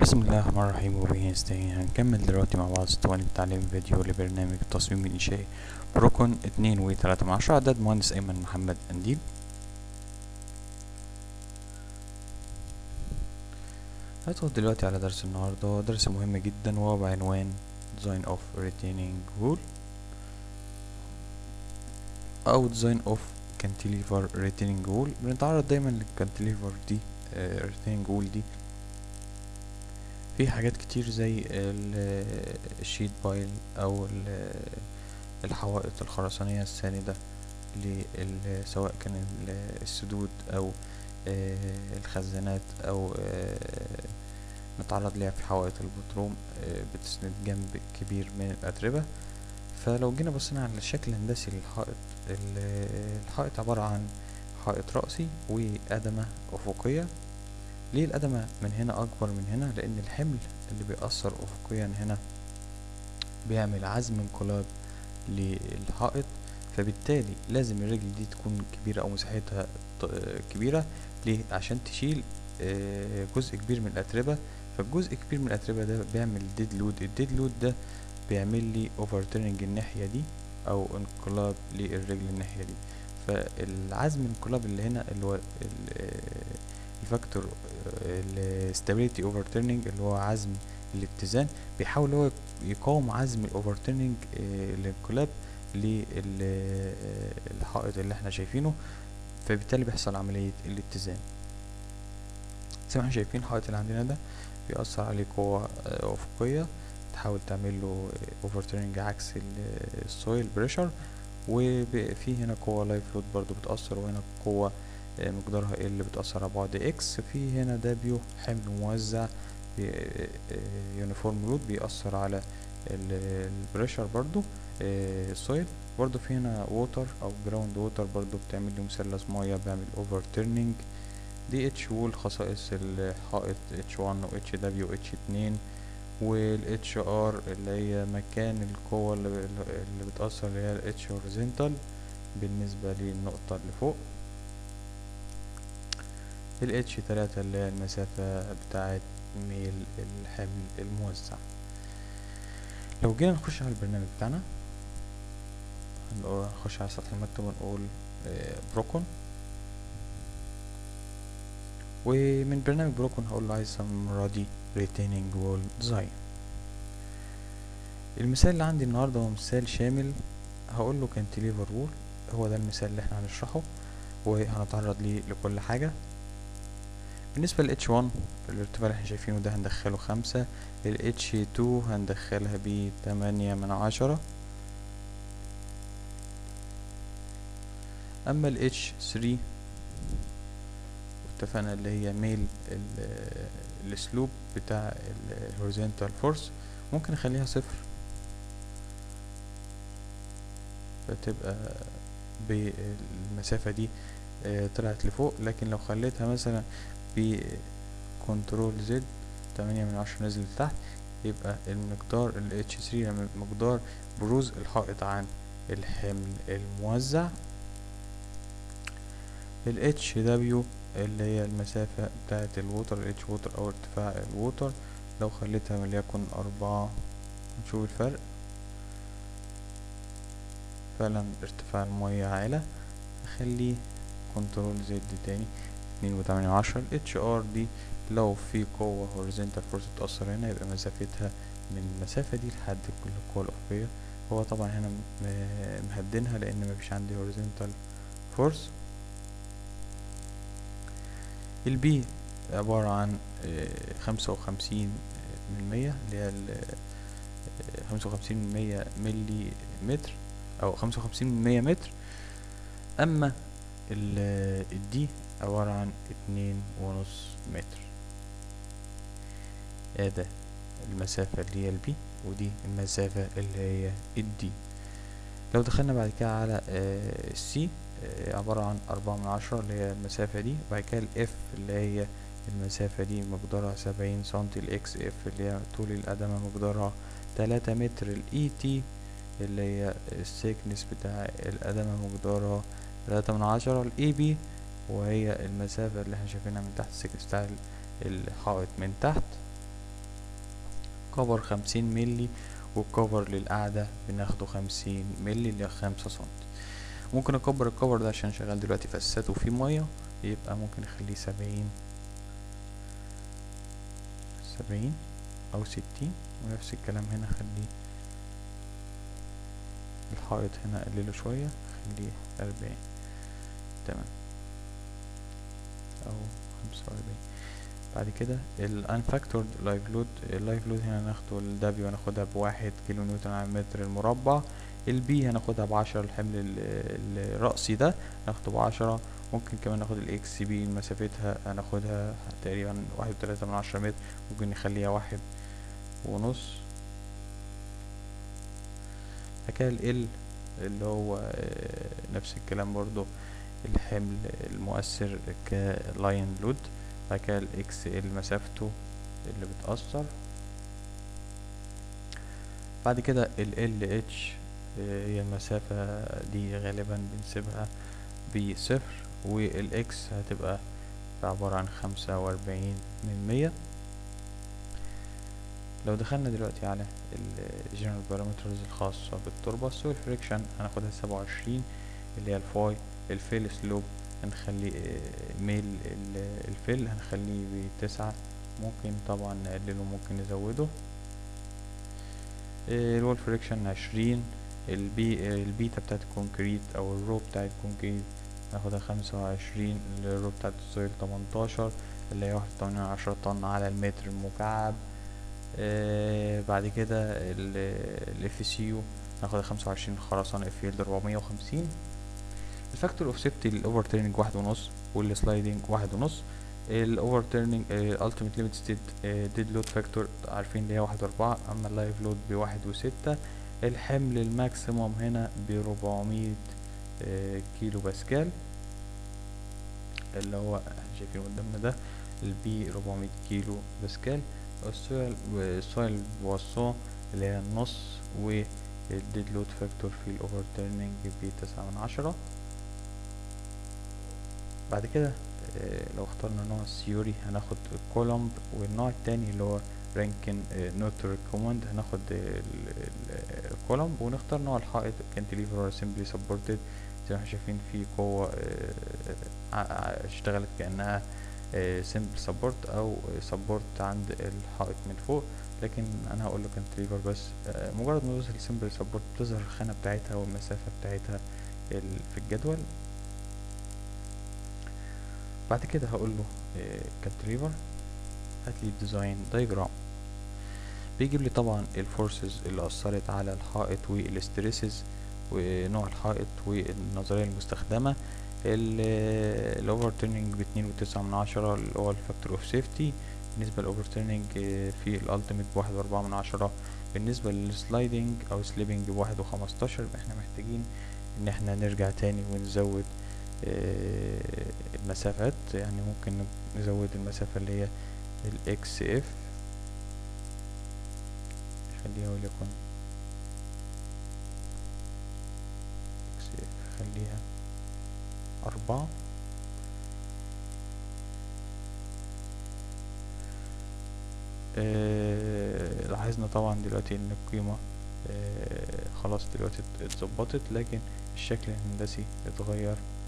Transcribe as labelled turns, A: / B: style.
A: بسم الله الرحمن الرحيم، وبه نستعين. هنكمل دلوقتي مع بعض اسطوانة تعليم فيديو لبرنامج التصميم الإنشائي بروكون 2.3 عدد مهندس أيمن محمد أنديب. هندخل دلوقتي على درس النهاردة، درس مهم جدا وهو بعنوان Design of Retaining Wall أو Design of Cantilever Retaining Wall. بنتعرض دايما للكانتيليفر دي Retaining Wall دي في حاجات كتير زي الشيت بايل او الحوائط الخرسانية الساندة سواء كان السدود او الخزانات او نتعرض ليها في حوائط البتروم بتسند جنب كبير من الأتربة. فلو جينا بصينا على الشكل الهندسي للحائط، الحائط عبارة عن حائط رأسي وقدمة أفقية. ليه القدمة من هنا أكبر من هنا؟ لأن الحمل اللي بيأثر أفقيا هنا بيعمل عزم انقلاب للحائط، فبالتالي لازم الرجل دي تكون كبيرة أو مساحتها كبيرة. ليه؟ عشان تشيل جزء كبير من الأتربة. فالجزء كبير من الأتربة ده بيعمل ديد لود، الديد لود ده بيعمل لي اوفرتيرنج الناحية دي أو انقلاب للرجل الناحية دي. فالعزم الانقلاب اللي هنا اللي هو الفاكتور الستابيليتي اوفرتيرنينج اللي هو عزم الاتزان، بيحاول هو يقاوم عزم الاوفرتيرنينج الانقلاب للحائط اللي احنا شايفينه، فبالتالي بيحصل عملية الاتزان. زي ما احنا شايفين الحائط اللي عندنا ده بيأثر عليه قوة أفقية تحاول تعمل له اوفرتيرنينج عكس السويل بريشر، وفي هنا قوة لايف لود برضو بتأثر، وهنا قوة مقدارها اللي بتأثر على بعد اكس. في هنا دبليو حمل موزع يونيفورم لود بيأثر على البريشر برضو السويل. برضو في هنا ووتر او جراوند ووتر برضو بتعمل لي مثلث مياه بيعمل اوفر تيرنينج. دي اتش وول خصائص الحائط اتش 1 و اتش دبليو اتش 2، والاتش ار اللي هي مكان القوة اللي بتأثر اللي هي الاتش هوريزونتال بالنسبة للنقطة اللي فوق. الاتش 3 اللي هي المسافة بتاعت ميل الحمل الموزع. لو جينا نخش على البرنامج بتاعنا هنخش على سطح المكتب ونقول بروكون، ومن برنامج بروكون هقول له عايز المرة دي retaining wall design. المثال اللي عندي النهاردة هو مثال شامل، هقول له cantilever wall. هو ده المثال اللي احنا هنشرحه وهنتعرض ليه لكل حاجة. بالنسبة ل H1 الارتفاع اللي احنا شايفينه ده هندخله 5، ال H2 هندخلها ب8/10، اما ال H3 اتفقنا اللي هي ميل الاسلوب بتاع الهوريزونتال فورس ممكن اخليها 0 فتبقى بالمسافة دي طلعت لفوق. لكن لو خليتها مثلا بكنترول زد 8/10 نزل لتحت، يبقى المقدار ال H3 مقدار بروز الحائط عن الحمل الموزع. ال HW اللي هي المسافة بتاعة الووتر، ال H ووتر أو ارتفاع الووتر، لو خليتها وليكن 4 نشوف الفرق. فعلا ارتفاع المياه عالة. اخليه كنترول زد تاني 2/8. ال HR دي لو في قوة هوريزونتال فورس تأثر هنا يبقى مسافتها من المسافة دي لحد كل القوة الأفقية. هو طبعا هنا مهدنها لأن مفيش عندي هوريزونتال فورس. البي عبارة عن 55% اللي هي 55% ملي متر أو 55% متر. أما الدي عبارة عن 2.5 متر. ده المسافة اللي هي البي، ودي المسافة اللي هي الدي. لو دخلنا بعد كده على السي عبارة عن 4/10 اللي هي المسافة دي، وبعد كده الاف اللي هي المسافة دي مقدارها 70 سنتي، الاكس اف اللي هي طول القدمة مقدارها 3 متر، الاي تي اللي هي السيكنس بتاع القدمة مقدارها 3/10، الاي بي وهي المسافة اللي احنا شايفينها من تحت، السيكنس بتاع الحائط من تحت. كفر 50 ملي، والكفر للقعدة بناخده 50 ملي اللي هي 5 سم. ممكن اكبر الكفر ده عشان شغال دلوقتي في اساسات وفي مية، يبقى ممكن اخليه 70 او 60. ونفس الكلام هنا اخليه الحائط هنا اقلله شوية اخليه 40. تمام، او 45. بعد كده الانفاكتورد لايف لود. اللايف لود هنا ناخده الدبليو هناخدها ب1 كيلو نيوتن على المتر المربع. البي هناخدها ب10، الحمل الرأسي ده ناخده ب10. ممكن كمان ناخد الاكس بي مسافتها هناخدها تقريبا 1.3 متر، ممكن نخليها 1.5. حكاية ال اللي هو نفس الكلام برضو، الحمل المؤثر كلاين لود. بعد كده الاكس ال مسافته اللي بتأثر. بعد كده ال اتش هي المسافة دي غالبا بنسيبها بصفر، والاكس هتبقى عبارة عن 45%. لو دخلنا دلوقتي على الجنرال بارامترز الخاصة بالتربة، السويل فريكشن هناخدها 27 اللي هي الفاي. الفيل سلوب هنخلي ميل الفيل هنخليه ب9. ممكن طبعا نقلله ممكن نزوده. الوول فريكشن 20. البيتا بتاعت الكونكريت او الرو بتاعت الكونكريت هناخدها 25. الرو بتاعت السويل 18 اللي هي 1.8 طن على المتر المكعب. بعد كده الاف سي يو هناخدها 25 خرسانة فيلد 450. الفاكتور اوف سيفتي الاوفر تيرنينج 1.5، والسلايدنج 1.5. الاوفر تيرنينج التيميت ليميت ستيت ديد لود فاكتور عارفين اللي هي 1.4. اما اللايف لود ب1.6. الحمل الماكسيموم هنا ب400 كيلو باسكال اللي هو احنا شايفينه قدامنا ده، البي 400 كيلو باسكال. السويل بواسون اللي هي النص، والديد لود فاكتور في الاوفر تيرنينج ب9/10. بعد كده لو اخترنا نوع السيوري هناخد الكولومب، والنوع التاني اللي هو رانكن نوت ريكومند هناخد الكولومب. ونختار نوع الحائط كانتليفر سيمبلي سبورتد، زي ما احنا شايفين في قوة اشتغلت كأنها سيمبل سبورت او سبورت عند الحائط من فوق، لكن انا هقول له كانتليفر بس. مجرد ما توصل سيمبل سبورت بتظهر الخانة بتاعتها والمسافة بتاعتها في الجدول. بعد كده هقول له كانتليفر هات لي الديزاين دايجرام. بيجيب لي طبعا الفورسز اللي اثرت على الحائط والاستريسز ونوع الحائط والنظريه المستخدمه. الاوفر تيرنينج ب2.9 اللي هو الفاكتور اوف سيفتي. بالنسبه للاوفر تيرنينج في الالتيميت ب1.4. بالنسبه للسلايدنج او سليبنج ب1.15. احنا محتاجين ان احنا نرجع تاني ونزود المسافات، يعني ممكن نزود المسافة اللي هي الاكس اف، خليها وليكن اكس اف خليها 4. لاحظنا طبعا دلوقتي ان القيمة خلاص دلوقتي اتظبطت، لكن الشكل الهندسي اتغير